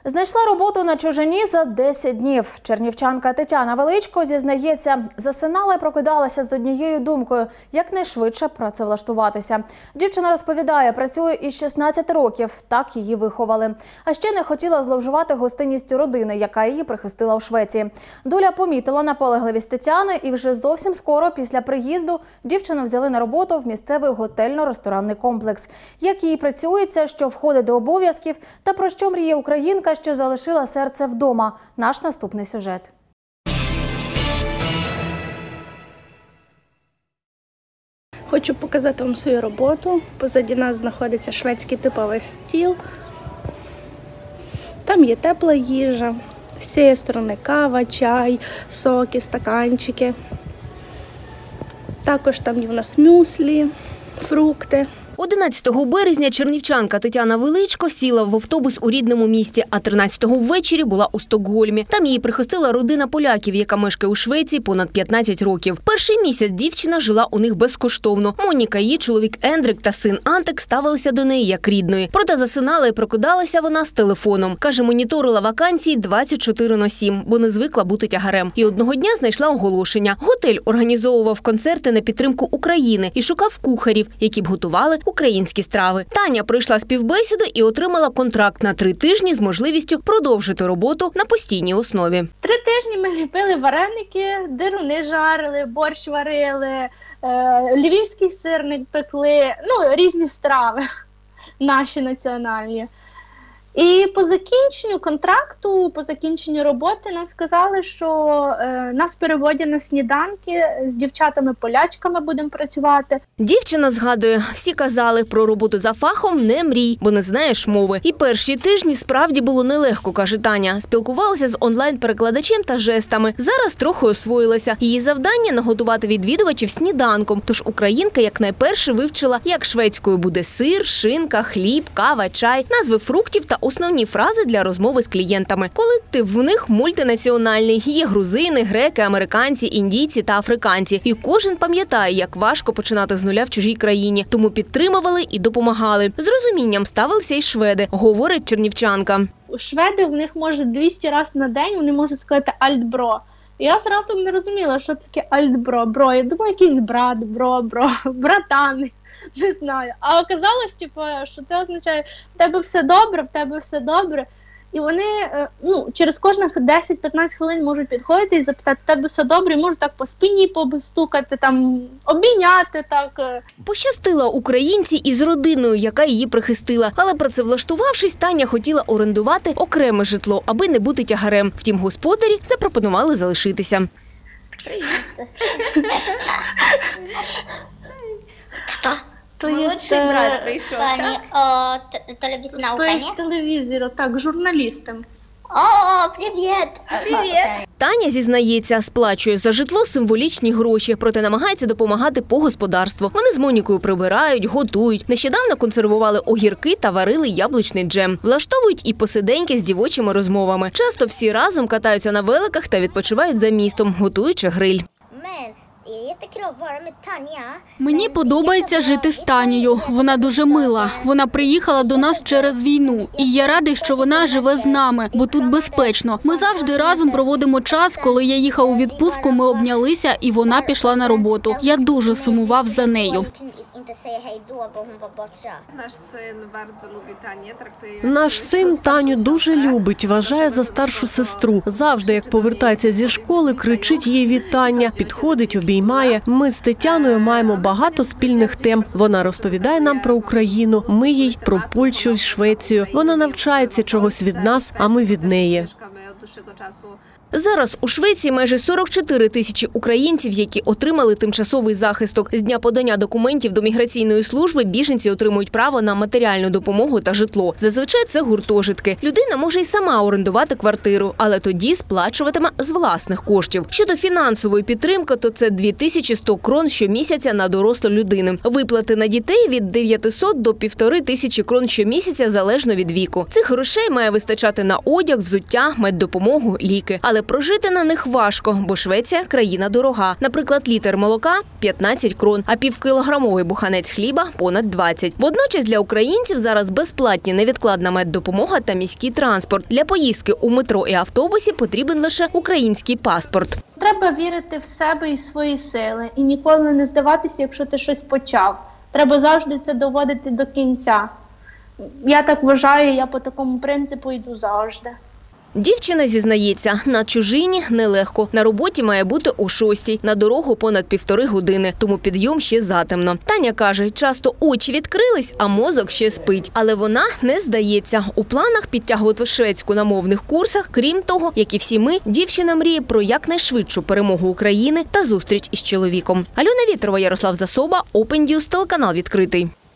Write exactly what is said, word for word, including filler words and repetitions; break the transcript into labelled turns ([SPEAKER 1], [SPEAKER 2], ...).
[SPEAKER 1] Знайшла роботу на чужині за десять днів. Чернівчанка Тетяна Величко зізнається, засинала і прокидалася з однією думкою – якнайшвидше працевлаштуватися. Дівчина розповідає, працює із шістнадцяти років, так її виховали. А ще не хотіла зловживати гостинністю родини, яка її прихистила у Швеції. Доля помітила наполегливість Тетяни і вже зовсім скоро після приїзду дівчину взяли на роботу в місцевий готельно-ресторанний комплекс. Як їй працюється, що входить до обов'язків та про що мріє українка, що залишила серце вдома. Наш наступний сюжет.
[SPEAKER 2] Хочу показати вам свою роботу. Позаді нас знаходиться шведський типовий стіл. Там є тепла їжа. З цієї сторони кава, чай, соки, стаканчики. Також там є в нас мюслі, фрукти.
[SPEAKER 3] одинадцятого березня чернівчанка Тетяна Величко сіла в автобус у рідному місті, а тринадцятого ввечері була у Стокгольмі. Там її прихистила родина поляків, яка мешкає у Швеції понад п'ятнадцять років. Перший місяць дівчина жила у них безкоштовно. Моніка, її чоловік Ендрик та син Антек ставилися до неї як рідної. Проте засинала і прокидалася вона з телефоном. Каже, моніторила вакансії двадцять чотири на сім, бо не звикла бути тягарем. І одного дня знайшла оголошення. Готель організовував концерти на підтримку України і шукав кухарів, які б готували українські страви. Таня пройшла співбесіду і отримала контракт на три тижні з можливістю продовжити роботу на постійній основі.
[SPEAKER 2] Три тижні ми ліпили вареники, дируни жарили, борщ варили, е, львівський сирник пекли, ну, різні страви наші національні. І по закінченню контракту, по закінченню роботи нам сказали, що е, нас переводять на сніданки, з дівчатами-полячками будемо працювати.
[SPEAKER 3] Дівчина згадує, всі казали, про роботу за фахом не мрій, бо не знаєш мови. І перші тижні справді було нелегко, каже Таня. Спілкувалася з онлайн-перекладачем та жестами. Зараз трохи освоїлася. Її завдання – нагодувати відвідувачів сніданком. Тож українка якнайперше вивчила, як шведською буде сир, шинка, хліб, кава, чай, назви фруктів та основні фрази для розмови з клієнтами. Колектив в них мультинаціональний. Є грузини, греки, американці, індійці та африканці. І кожен пам'ятає, як важко починати з нуля в чужій країні. Тому підтримували і допомагали. З розумінням ставилися й шведи, говорить чернівчанка.
[SPEAKER 2] Шведи в них, може, двісті разів на день вони можуть сказати «альтбро». Я зразу не розуміла, що таке альтбро, бро. Я думаю, якийсь брат, бро, бро, братан. Не знаю. А оказалось, типу, що це означає, в тебе все добре, в тебе все добре. І вони ну, через кожних десять-п'ятнадцять хвилин можуть підходити і запитати, в тебе все добре, і можуть так по спині постукати, там, обійняти. Так.
[SPEAKER 3] Пощастила українці із родиною, яка її прихистила. Але працевлаштувавшись, Таня хотіла орендувати окреме житло, аби не бути тягарем. Втім, господарі запропонували залишитися.
[SPEAKER 2] Привіт.
[SPEAKER 4] Хто?
[SPEAKER 2] То
[SPEAKER 4] Молодший
[SPEAKER 2] є,
[SPEAKER 4] брат прийшов,
[SPEAKER 2] Тані,
[SPEAKER 4] так? О, телевізор на Україні?
[SPEAKER 2] То є телевізор, так, журналістом.
[SPEAKER 4] О, привіт! Привіт!
[SPEAKER 3] Таня зізнається, сплачує за житло символічні гроші, проте намагається допомагати по господарству. Вони з Монікою прибирають, готують. Нещодавно консервували огірки та варили яблучний джем. Влаштовують і посиденьки з дівочими розмовами. Часто всі разом катаються на великах та відпочивають за містом, готуючи гриль.
[SPEAKER 5] Мені подобається жити з Танією. Вона дуже мила. Вона приїхала до нас через війну. І я радий, що вона живе з нами, бо тут безпечно. Ми завжди разом проводимо час. Коли я їхав у відпустку, ми обнялися, і вона пішла на роботу. Я дуже сумував за нею.
[SPEAKER 6] Наш син дуже любить Таню, трактує.
[SPEAKER 7] Наш син Таню дуже любить, вважає за старшу сестру. Завжди, як повертається зі школи, кричить їй вітання, підходить, обіймає. Ми з Тетяною маємо багато спільних тем. Вона розповідає нам про Україну, ми їй про Польщу і Швецію. Вона навчається чогось від нас, а ми від неї.
[SPEAKER 3] Зараз у Швеції майже сорок чотири тисячі українців, які отримали тимчасовий захисток. З дня подання документів до міграційної служби біженці отримують право на матеріальну допомогу та житло. Зазвичай це гуртожитки. Людина може й сама орендувати квартиру, але тоді сплачуватиме з власних коштів. Щодо фінансової підтримки, то це дві тисячі сто крон щомісяця на дорослу людину. Виплати на дітей від дев'ятисот до півтори тисячі крон щомісяця залежно від віку. Цих грошей має вистачати на одяг, взуття, меддопомогу, ліки. Але Але прожити на них важко, бо Швеція – країна дорога. Наприклад, літр молока – п'ятнадцять крон, а півкілограмовий буханець хліба – понад двадцять. Водночас для українців зараз безплатні невідкладна меддопомога та міський транспорт. Для поїздки у метро і автобусі потрібен лише український паспорт.
[SPEAKER 2] Треба вірити в себе і свої сили. І ніколи не здаватися, якщо ти щось почав. Треба завжди це доводити до кінця. Я так вважаю, я по такому принципу йду завжди.
[SPEAKER 3] Дівчина зізнається, на чужині нелегко. На роботі має бути о шостій, на дорогу понад півтори години, тому підйом ще затемно. Таня каже, часто очі відкрились, а мозок ще спить. Але вона не здається. У планах підтягувати шведську на мовних курсах. Крім того, як і всі ми, дівчина мріє про якнайшвидшу перемогу України та зустріч із чоловіком. Альона Вітрова, Ярослав Засоба, Open News, телеканал відкритий.